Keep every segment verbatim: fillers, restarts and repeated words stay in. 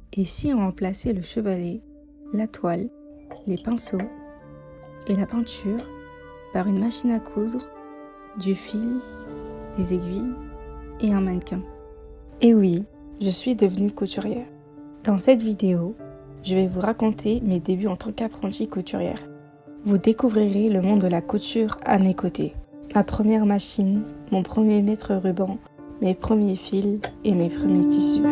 Et si on remplaçait le chevalet, la toile, les pinceaux et la peinture par une machine à coudre, du fil, des aiguilles et un mannequin? Et oui, je suis devenue couturière. Dans cette vidéo, je vais vous raconter mes débuts en tant qu'apprentie couturière. Vous découvrirez le monde de la couture à mes côtés. Ma première machine, mon premier mètre ruban, mes premiers fils et mes premiers tissus.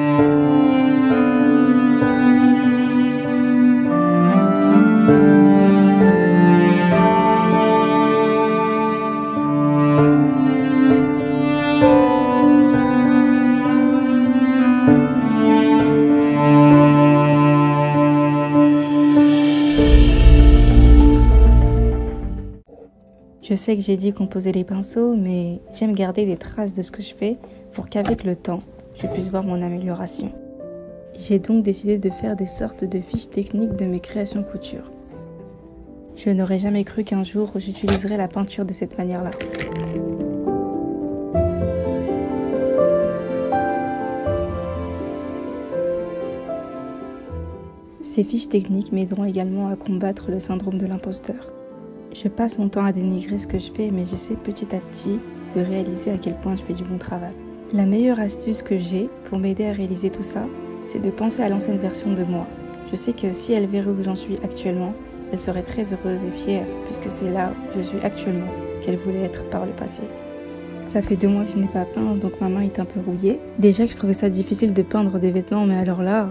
Je sais que j'ai dit qu'on posait les pinceaux, mais j'aime garder des traces de ce que je fais pour qu'avec le temps, je puisse voir mon amélioration. J'ai donc décidé de faire des sortes de fiches techniques de mes créations couture. Je n'aurais jamais cru qu'un jour j'utiliserais la peinture de cette manière-là. Ces fiches techniques m'aideront également à combattre le syndrome de l'imposteur. Je passe mon temps à dénigrer ce que je fais, mais j'essaie petit à petit de réaliser à quel point je fais du bon travail. La meilleure astuce que j'ai pour m'aider à réaliser tout ça, c'est de penser à l'ancienne version de moi. Je sais que si elle verrait où j'en suis actuellement, elle serait très heureuse et fière, puisque c'est là où je suis actuellement qu'elle voulait être par le passé. Ça fait deux mois que je n'ai pas peint, donc ma main est un peu rouillée. Déjà que je trouvais ça difficile de peindre des vêtements, mais alors là...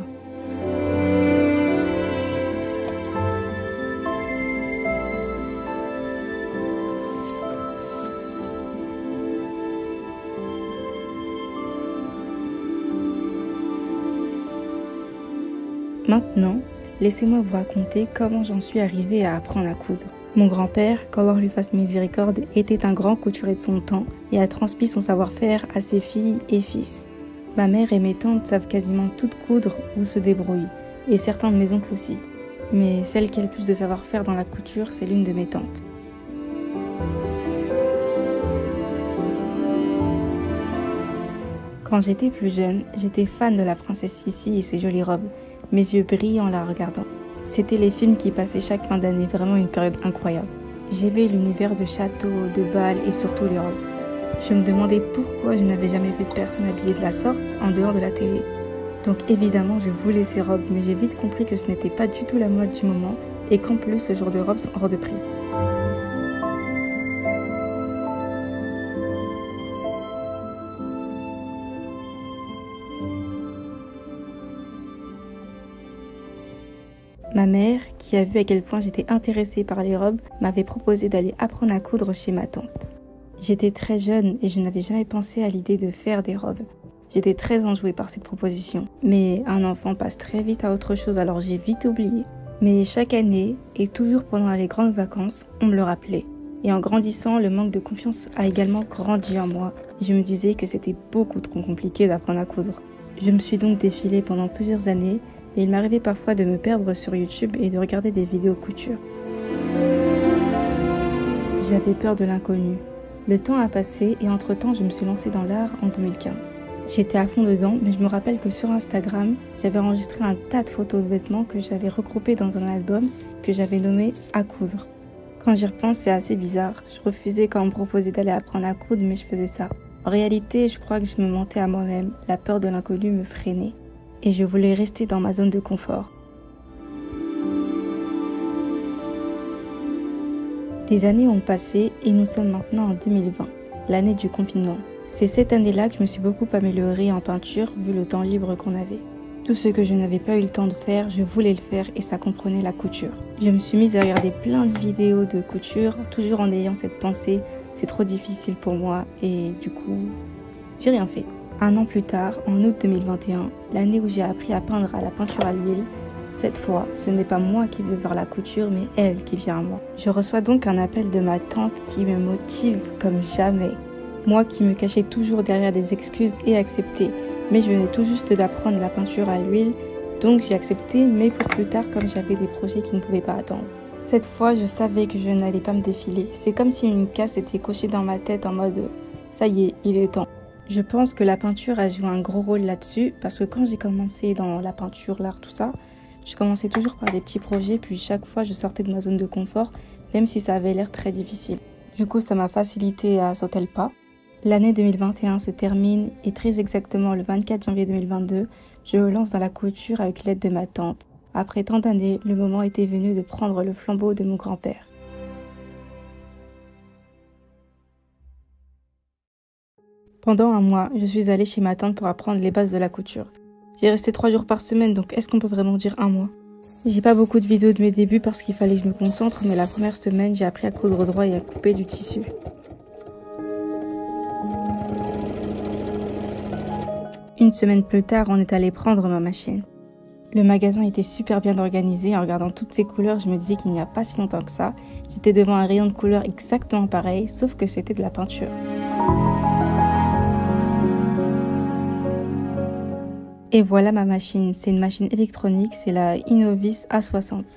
Maintenant, laissez-moi vous raconter comment j'en suis arrivée à apprendre à coudre. Mon grand-père, qu'Allah lui fasse miséricorde, était un grand couturier de son temps et a transmis son savoir-faire à ses filles et fils. Ma mère et mes tantes savent quasiment toutes coudre ou se débrouillent, et certains de mes oncles aussi. Mais celle qui a le plus de savoir-faire dans la couture, c'est l'une de mes tantes. Quand j'étais plus jeune, j'étais fan de la princesse Sissi et ses jolies robes. Mes yeux brillent en la regardant. C'était les films qui passaient chaque fin d'année, vraiment une période incroyable. J'aimais l'univers de châteaux, de bals et surtout les robes. Je me demandais pourquoi je n'avais jamais vu de personne habillée de la sorte en dehors de la télé. Donc évidemment, je voulais ces robes, mais j'ai vite compris que ce n'était pas du tout la mode du moment et qu'en plus, ce genre de robes sont hors de prix. Ma mère, qui a vu à quel point j'étais intéressée par les robes, m'avait proposé d'aller apprendre à coudre chez ma tante. J'étais très jeune et je n'avais jamais pensé à l'idée de faire des robes. J'étais très enjouée par cette proposition. Mais un enfant passe très vite à autre chose, alors j'ai vite oublié. Mais chaque année, et toujours pendant les grandes vacances, on me le rappelait. Et en grandissant, le manque de confiance a également grandi en moi. Et je me disais que c'était beaucoup trop compliqué d'apprendre à coudre. Je me suis donc défilée pendant plusieurs années, et il m'arrivait parfois de me perdre sur YouTube et de regarder des vidéos couture. J'avais peur de l'inconnu. Le temps a passé et entre-temps, je me suis lancée dans l'art en deux mille quinze. J'étais à fond dedans, mais je me rappelle que sur Instagram, j'avais enregistré un tas de photos de vêtements que j'avais regroupés dans un album que j'avais nommé « À coudre ». Quand j'y repense, c'est assez bizarre. Je refusais quand on me proposait d'aller apprendre à coudre, mais je faisais ça. En réalité, je crois que je me mentais à moi-même. La peur de l'inconnu me freinait. Et je voulais rester dans ma zone de confort. Des années ont passé et nous sommes maintenant en deux mille vingt, l'année du confinement. C'est cette année-là que je me suis beaucoup améliorée en peinture vu le temps libre qu'on avait. Tout ce que je n'avais pas eu le temps de faire, je voulais le faire et ça comprenait la couture. Je me suis mise à regarder plein de vidéos de couture, toujours en ayant cette pensée, c'est trop difficile pour moi et du coup, j'ai rien fait. Un an plus tard, en août deux mille vingt et un, l'année où j'ai appris à peindre à la peinture à l'huile, cette fois, ce n'est pas moi qui veux vers la couture, mais elle qui vient à moi. Je reçois donc un appel de ma tante qui me motive comme jamais. Moi qui me cachais toujours derrière des excuses et acceptais, mais je venais tout juste d'apprendre la peinture à l'huile, donc j'ai accepté, mais pour plus tard comme j'avais des projets qui ne pouvaient pas attendre. Cette fois, je savais que je n'allais pas me défiler. C'est comme si une case était cochée dans ma tête en mode « ça y est, il est temps ». Je pense que la peinture a joué un gros rôle là-dessus parce que quand j'ai commencé dans la peinture, l'art, tout ça, je commençais toujours par des petits projets puis chaque fois je sortais de ma zone de confort même si ça avait l'air très difficile. Du coup, ça m'a facilité à sauter le pas. L'année deux mille vingt et un se termine et très exactement le vingt-quatre janvier deux mille vingt-deux, je me lance dans la couture avec l'aide de ma tante. Après tant d'années, le moment était venu de prendre le flambeau de mon grand-père. Pendant un mois, je suis allée chez ma tante pour apprendre les bases de la couture. J'y restais trois jours par semaine, donc est-ce qu'on peut vraiment dire un mois? J'ai pas beaucoup de vidéos de mes débuts parce qu'il fallait que je me concentre, mais la première semaine, j'ai appris à coudre droit et à couper du tissu. Une semaine plus tard, on est allé prendre ma machine. Le magasin était super bien organisé. En regardant toutes ces couleurs, je me disais qu'il n'y a pas si longtemps que ça, j'étais devant un rayon de couleurs exactement pareil, sauf que c'était de la peinture. Et voilà ma machine, c'est une machine électronique, c'est la Innovis A soixante.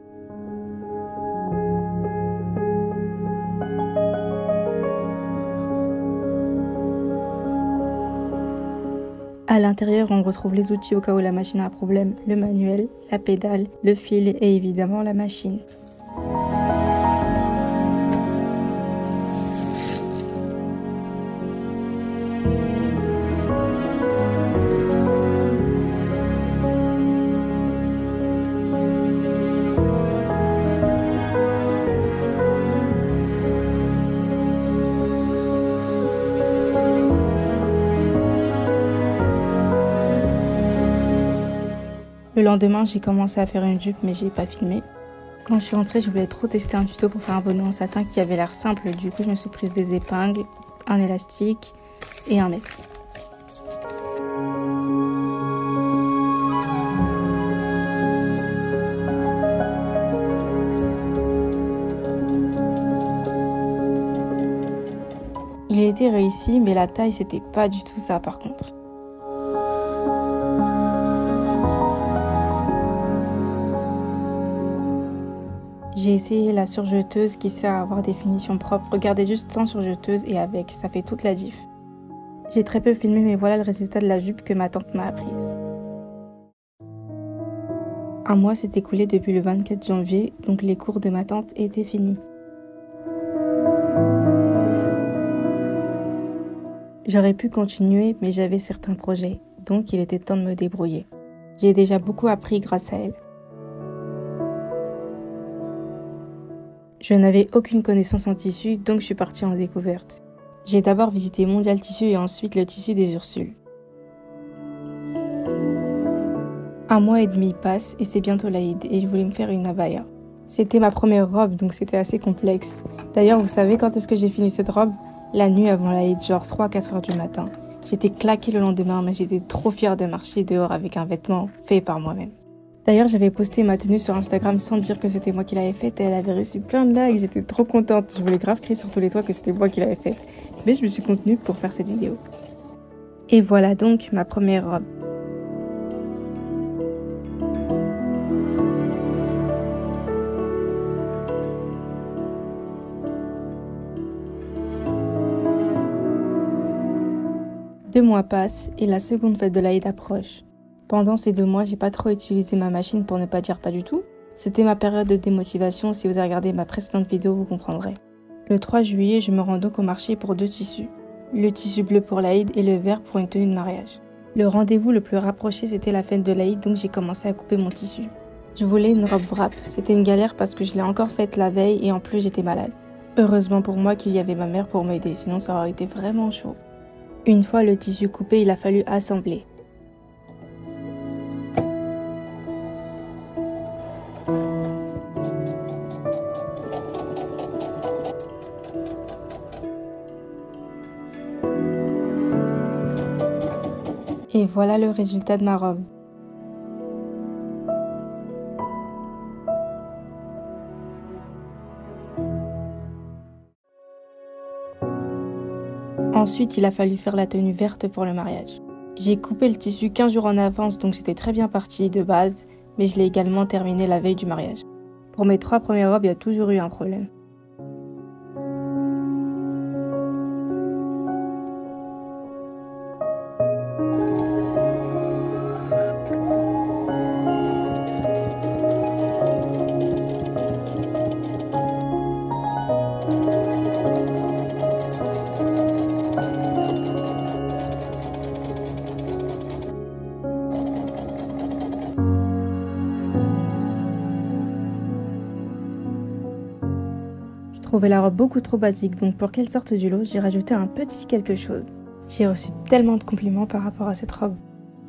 À l'intérieur, on retrouve les outils au cas où la machine a un problème, le manuel, la pédale, le fil et évidemment la machine. Le lendemain, j'ai commencé à faire une jupe, mais j'ai pas filmé. Quand je suis rentrée, je voulais trop tester un tuto pour faire un bonnet en satin qui avait l'air simple. Du coup, je me suis prise des épingles, un élastique et un mètre. Il était réussi, mais la taille, c'était pas du tout ça par contre. J'ai essayé la surjeteuse qui sert à avoir des finitions propres. Regardez juste sans surjeteuse et avec, ça fait toute la diff. J'ai très peu filmé mais voilà le résultat de la jupe que ma tante m'a apprise. Un mois s'est écoulé depuis le vingt-quatre janvier, donc les cours de ma tante étaient finis. J'aurais pu continuer mais j'avais certains projets, donc il était temps de me débrouiller. J'ai déjà beaucoup appris grâce à elle. Je n'avais aucune connaissance en tissu, donc je suis partie en découverte. J'ai d'abord visité Mondial Tissu et ensuite le tissu des Ursules. Un mois et demi passe et c'est bientôt l'Aïd et je voulais me faire une abaya. C'était ma première robe, donc c'était assez complexe. D'ailleurs, vous savez quand est-ce que j'ai fini cette robe? La nuit avant l'Aïd, genre trois à quatre heures du matin. J'étais claquée le lendemain, mais j'étais trop fière de marcher dehors avec un vêtement fait par moi-même. D'ailleurs, j'avais posté ma tenue sur Instagram sans dire que c'était moi qui l'avais faite et elle avait reçu plein de likes, j'étais trop contente. Je voulais grave crier sur tous les toits que c'était moi qui l'avais faite, mais je me suis contenue pour faire cette vidéo. Et voilà donc ma première robe. Deux mois passent et la seconde fête de l'Aïd approche. Pendant ces deux mois, j'ai pas trop utilisé ma machine pour ne pas dire pas du tout. C'était ma période de démotivation, si vous avez regardé ma précédente vidéo, vous comprendrez. Le trois juillet, je me rends donc au marché pour deux tissus. Le tissu bleu pour l'Aïd et le vert pour une tenue de mariage. Le rendez-vous le plus rapproché, c'était la fête de l'Aïd, donc j'ai commencé à couper mon tissu. Je voulais une robe wrap. C'était une galère parce que je l'ai encore faite la veille et en plus j'étais malade. Heureusement pour moi qu'il y avait ma mère pour m'aider, sinon ça aurait été vraiment chaud. Une fois le tissu coupé, il a fallu assembler. Et voilà le résultat de ma robe. Ensuite, il a fallu faire la tenue verte pour le mariage. J'ai coupé le tissu quinze jours en avance, donc j'étais très bien partie de base, mais je l'ai également terminé la veille du mariage. Pour mes trois premières robes, il y a toujours eu un problème. trouvais la robe beaucoup trop basique, donc pour qu'elle sorte du lot, j'ai rajouté un petit quelque chose. J'ai reçu tellement de compliments par rapport à cette robe.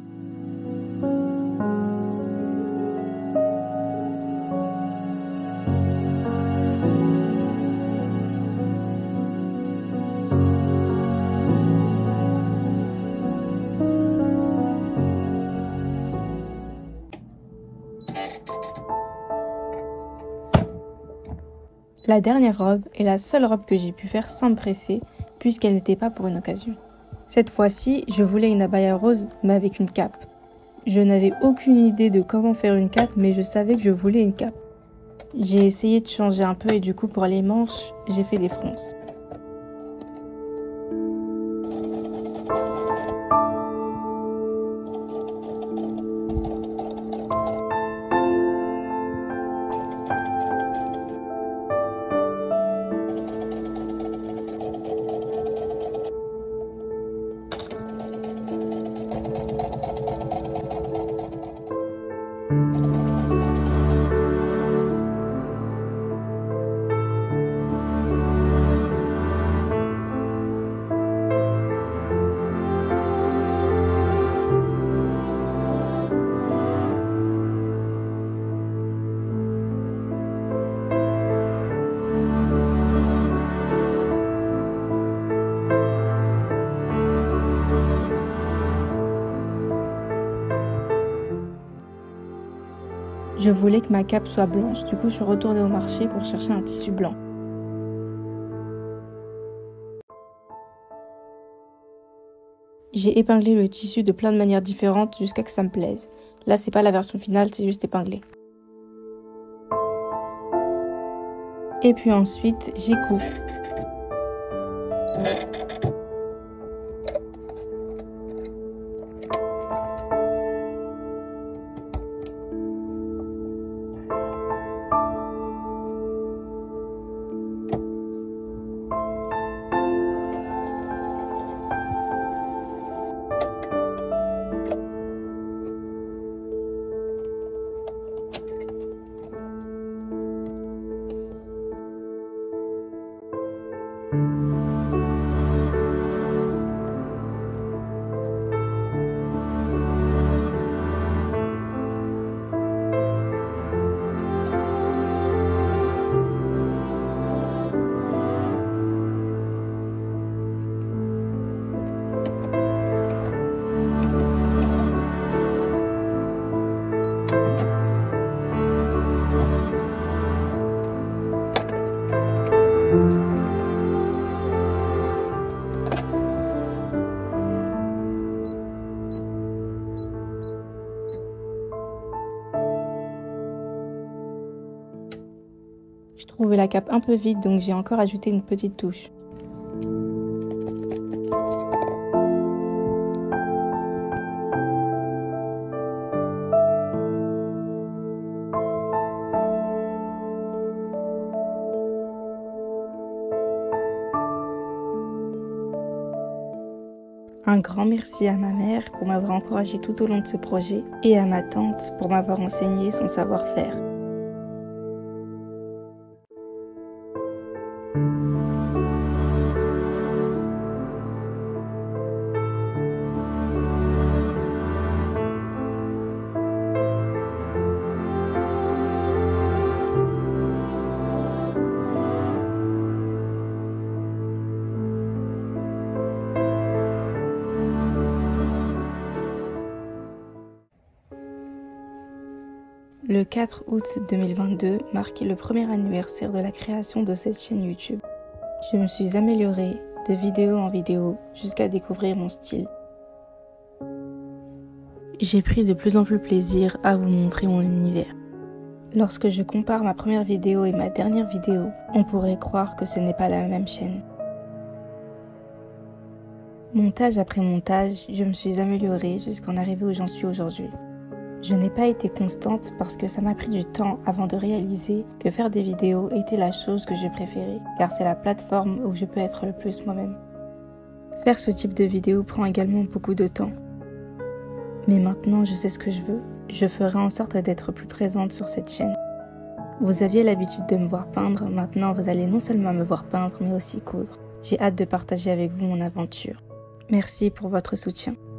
La dernière robe est la seule robe que j'ai pu faire sans me presser, puisqu'elle n'était pas pour une occasion. Cette fois-ci, je voulais une abaya rose, mais avec une cape. Je n'avais aucune idée de comment faire une cape, mais je savais que je voulais une cape. J'ai essayé de changer un peu et du coup pour les manches, j'ai fait des fronces. Je voulais que ma cape soit blanche, du coup je suis retournée au marché pour chercher un tissu blanc. J'ai épinglé le tissu de plein de manières différentes jusqu'à que ça me plaise. Là c'est pas la version finale, c'est juste épinglé. Et puis ensuite j'ai coupé. Je trouvais la cape un peu vide, donc j'ai encore ajouté une petite touche. Un grand merci à ma mère pour m'avoir encouragée tout au long de ce projet et à ma tante pour m'avoir enseigné son savoir-faire. Le quatre août deux mille vingt-deux marquait le premier anniversaire de la création de cette chaîne YouTube. Je me suis améliorée de vidéo en vidéo jusqu'à découvrir mon style. J'ai pris de plus en plus plaisir à vous montrer mon univers. Lorsque je compare ma première vidéo et ma dernière vidéo, on pourrait croire que ce n'est pas la même chaîne. Montage après montage, je me suis améliorée jusqu'en arriver où j'en suis aujourd'hui. Je n'ai pas été constante parce que ça m'a pris du temps avant de réaliser que faire des vidéos était la chose que je préférais, car c'est la plateforme où je peux être le plus moi-même. Faire ce type de vidéo prend également beaucoup de temps. Mais maintenant je sais ce que je veux, je ferai en sorte d'être plus présente sur cette chaîne. Vous aviez l'habitude de me voir peindre, maintenant vous allez non seulement me voir peindre mais aussi coudre. J'ai hâte de partager avec vous mon aventure. Merci pour votre soutien.